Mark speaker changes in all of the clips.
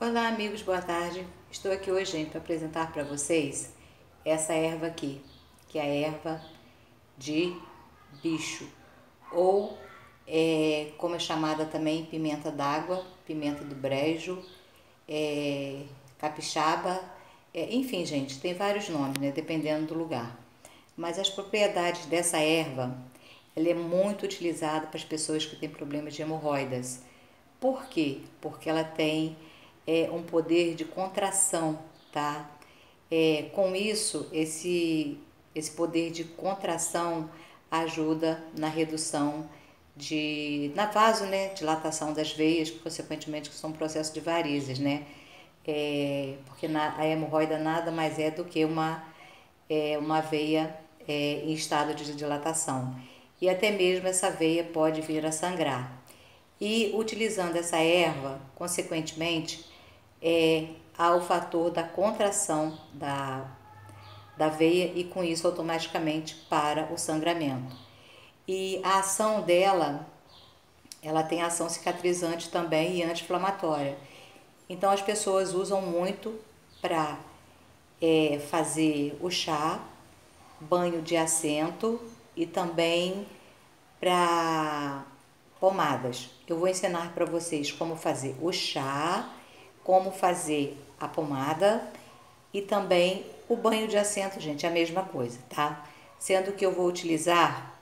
Speaker 1: Olá amigos, boa tarde. Estou aqui hoje, gente, para apresentar para vocês essa erva aqui, que é a erva de bicho, ou como é chamada também, pimenta d'água, pimenta do brejo, capixaba, enfim, gente, tem vários nomes, né, dependendo do lugar. Mas as propriedades dessa erva, ela é muito utilizada para as pessoas que têm problemas de hemorroidas. Por quê? Porque ela tem um poder de contração, tá? Com isso, esse poder de contração ajuda na redução na vaso, né, dilatação das veias, que consequentemente que são um processo de varizes, né? Porque a hemorroida nada mais é do que uma veia em estado de dilatação. E até mesmo essa veia pode vir a sangrar. E utilizando essa erva, consequentemente, há o fator da contração da veia e com isso automaticamente para o sangramento. E a ação dela, ela tem ação cicatrizante também e anti-inflamatória. Então as pessoas usam muito para fazer o chá, banho de assento e também para pomadas. Eu vou ensinar para vocês como fazer o chá, como fazer a pomada e também o banho de assento, gente, é a mesma coisa, tá? Sendo que eu vou utilizar,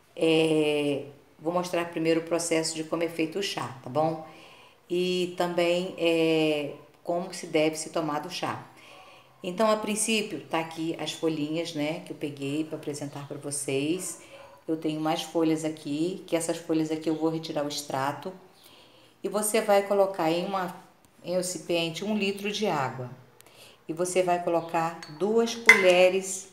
Speaker 1: vou mostrar primeiro o processo de como é feito o chá, tá bom? E também como se deve se tomar do chá. Então, a princípio, tá aqui as folhinhas, né, que eu peguei para apresentar para vocês. Eu tenho mais folhas aqui, que essas folhas aqui eu vou retirar o extrato. E você vai colocar em um recipiente 1 litro de água. E você vai colocar 2 colheres,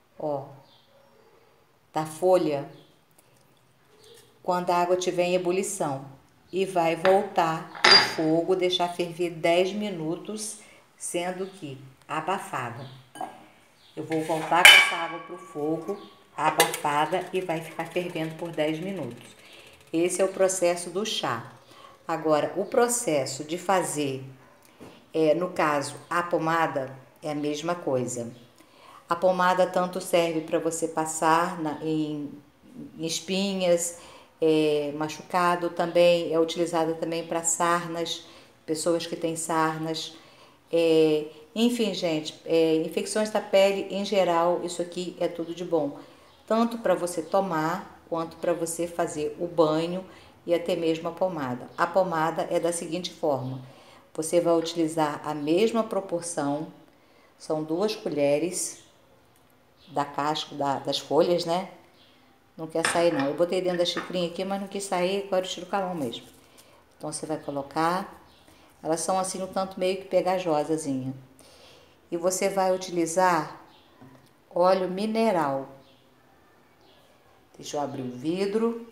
Speaker 1: da folha, quando a água estiver em ebulição. E vai voltar pro fogo, deixar ferver 10 minutos, sendo que abafada. Eu vou voltar com essa água pro fogo, abafada, e vai ficar fervendo por 10 minutos. Esse é o processo do chá. Agora, o processo de fazer, no caso, a pomada, é a mesma coisa. A pomada tanto serve para você passar em espinhas, machucado, também é utilizada também para sarnas, pessoas que têm sarnas. Enfim, gente, infecções da pele em geral, isso aqui é tudo de bom. Tanto para você tomar, quanto para você fazer o banho e até mesmo a pomada. A pomada é da seguinte forma: você vai utilizar a mesma proporção, são 2 colheres da casca, das folhas, né? Não quer sair não. Eu botei dentro da xicrinha aqui, mas não quis sair, agora eu tiro com a mão mesmo. Então você vai colocar, elas são assim um tanto meio que pegajosazinha. E você vai utilizar óleo mineral. Deixa eu abrir o vidro.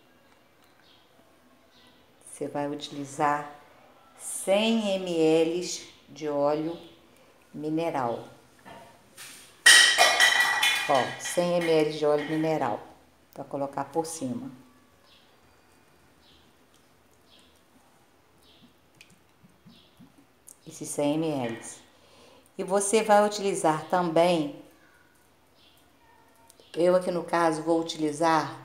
Speaker 1: Você vai utilizar 100 ml de óleo mineral. 100 ml de óleo mineral para colocar por cima. Esses 100 ml. E você vai utilizar também, eu aqui no caso vou utilizar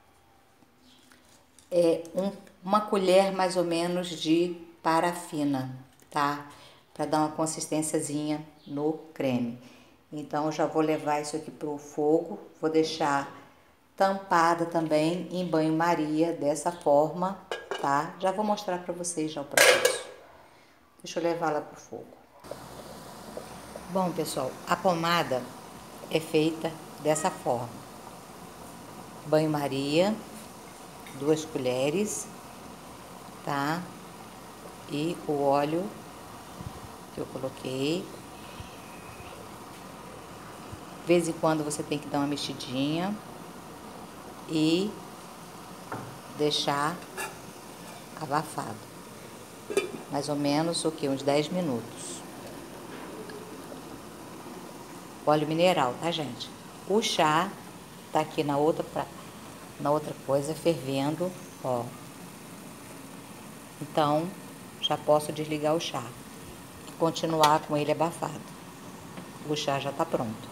Speaker 1: uma colher mais ou menos de parafina, tá? Para dar uma consistênciazinha no creme. Então, eu já vou levar isso aqui pro fogo, vou deixar tampada também em banho-maria, dessa forma, tá? Já vou mostrar para vocês já o processo. Deixa eu levar lá pro fogo. Bom, pessoal, a pomada é feita dessa forma. Banho-maria, 2 colheres, tá? E o óleo que eu coloquei. De vez em quando você tem que dar uma mexidinha e deixar abafado. Mais ou menos o que? Uns 10 minutos. Óleo mineral, tá, gente? O chá tá aqui na outra coisa fervendo, ó. Então, já posso desligar o chá. continuar com ele abafado. O chá já tá pronto,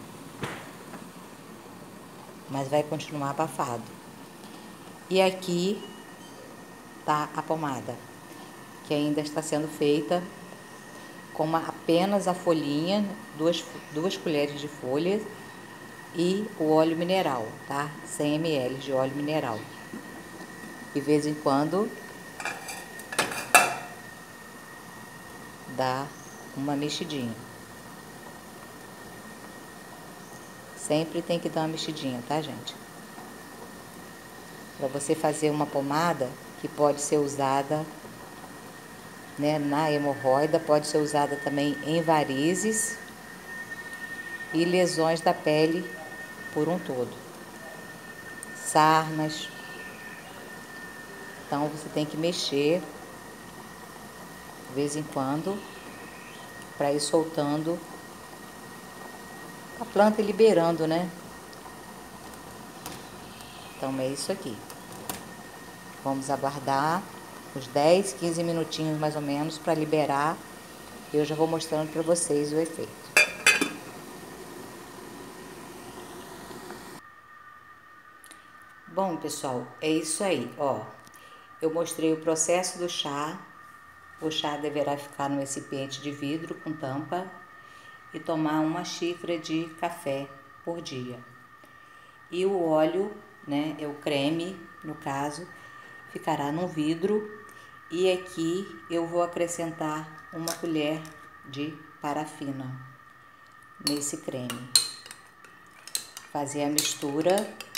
Speaker 1: mas vai continuar abafado. E aqui tá a pomada, que ainda está sendo feita com apenas a folhinha, duas colheres de folha e o óleo mineral, tá? 100 ml de óleo mineral. De vez em quando dá uma mexidinha. Sempre tem que dar uma mexidinha, tá, gente? Para você fazer uma pomada que pode ser usada, né, na hemorroida, pode ser usada também em varizes e lesões da pele por um todo. Sarnas. Então você tem que mexer de vez em quando para ir soltando a planta e liberando, né? Então é isso aqui. Vamos aguardar uns 10, 15 minutinhos mais ou menos para liberar. Eu já vou mostrando para vocês o efeito. Bom, pessoal, é isso aí, ó. Eu mostrei o processo do chá. O chá deverá ficar no recipiente de vidro com tampa e tomar 1 xícara de café por dia. E o óleo, né, é o creme, no caso, ficará no vidro. E aqui eu vou acrescentar 1 colher de parafina nesse creme. Fazer a mistura.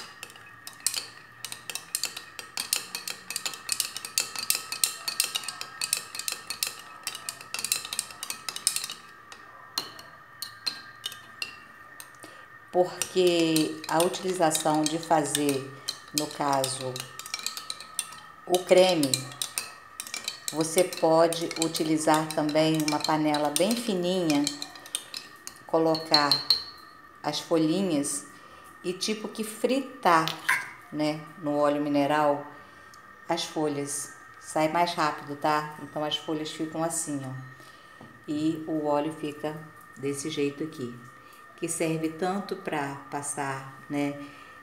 Speaker 1: Porque a utilização de fazer, no caso, o creme, você pode utilizar também uma panela bem fininha, colocar as folhinhas e tipo que fritar, né, no óleo mineral as folhas. Sai mais rápido, tá? Então as folhas ficam assim, ó. E o óleo fica desse jeito aqui, que serve tanto para passar, né,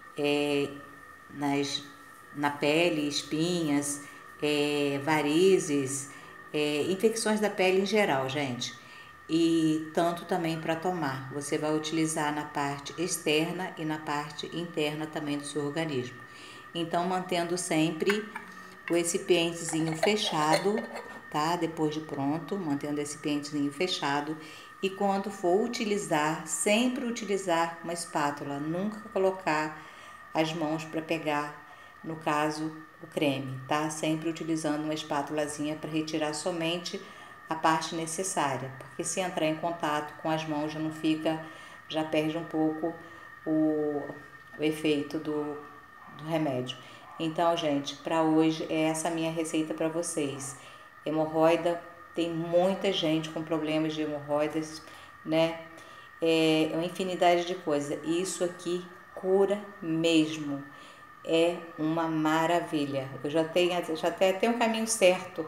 Speaker 1: na pele, espinhas, varizes, infecções da pele em geral, gente. E tanto também para tomar. Você vai utilizar na parte externa e na parte interna também do seu organismo. Então, mantendo sempre o recipientezinho fechado, tá? Depois de pronto, mantendo o recipientezinho fechado. E quando for utilizar, sempre utilizar uma espátula. Nunca colocar as mãos para pegar, no caso, o creme, tá? Sempre utilizando uma espátulazinha para retirar somente a parte necessária, porque se entrar em contato com as mãos já perde um pouco o efeito do remédio. Então, gente, para hoje é essa minha receita para vocês. Hemorroida, tem muita gente com problemas de hemorroidas, né? É uma infinidade de coisas. Isso aqui cura mesmo. É uma maravilha. Eu já tenho até um caminho certo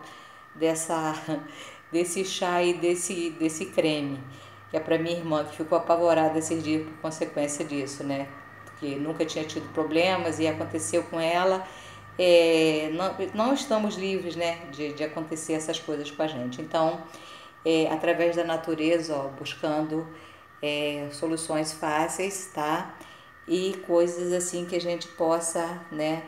Speaker 1: desse chá e desse creme, que é para minha irmã, que ficou apavorada esses dias por consequência disso, né? Porque nunca tinha tido problemas e aconteceu com ela. Não estamos livres, né, de acontecer essas coisas com a gente. Então, através da natureza, ó, buscando soluções fáceis, tá? E coisas assim que a gente possa, né,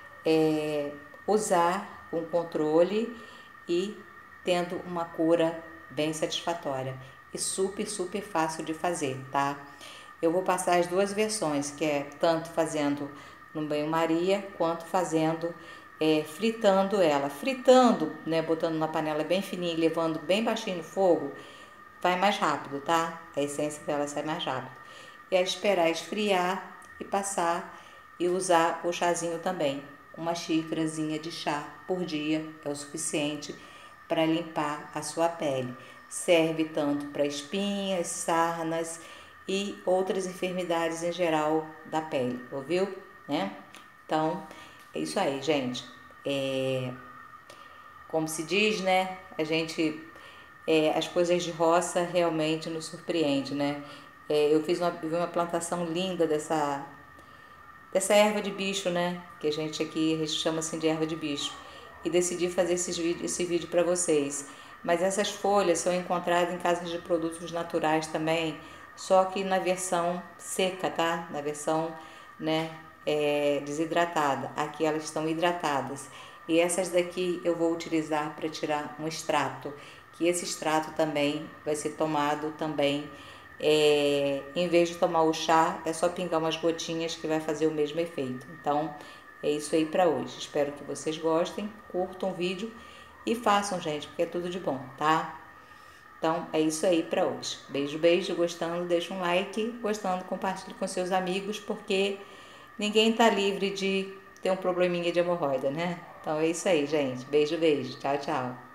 Speaker 1: usar com controle e tendo uma cura bem satisfatória e super, super fácil de fazer, tá? Eu vou passar as duas versões, que é tanto fazendo no banho-maria, quanto fazendo, fritando ela. Fritando, né, botando na panela bem fininha e levando bem baixinho no fogo, vai mais rápido, tá? A essência dela sai mais rápido. E é esperar esfriar e passar e usar o chazinho também. 1 xícarazinha de chá por dia é o suficiente para limpar a sua pele. Serve tanto para espinhas, sarnas e outras enfermidades em geral da pele, ouviu? Né? Então, é isso aí, gente. Como se diz, né? A gente as coisas de roça realmente nos surpreende, né? Eu vi uma plantação linda dessa erva de bicho, né? Que a gente chama assim de erva de bicho. E decidi fazer esse vídeo para vocês. Mas essas folhas são encontradas em casas de produtos naturais também, só que na versão seca, tá? Na versão, né, desidratada. Aqui elas estão hidratadas. E essas daqui eu vou utilizar para tirar um extrato, que esse extrato também vai ser tomado também. Em vez de tomar o chá, é só pingar umas gotinhas que vai fazer o mesmo efeito. Então, é isso aí para hoje. Espero que vocês gostem, curtam o vídeo e façam, gente, porque é tudo de bom, tá? Então, é isso aí para hoje. Beijo, beijo. Gostando, deixa um like. Gostando, compartilhe com seus amigos, porque ninguém tá livre de ter um probleminha de hemorroida, né? Então, é isso aí, gente. Beijo, beijo. Tchau, tchau.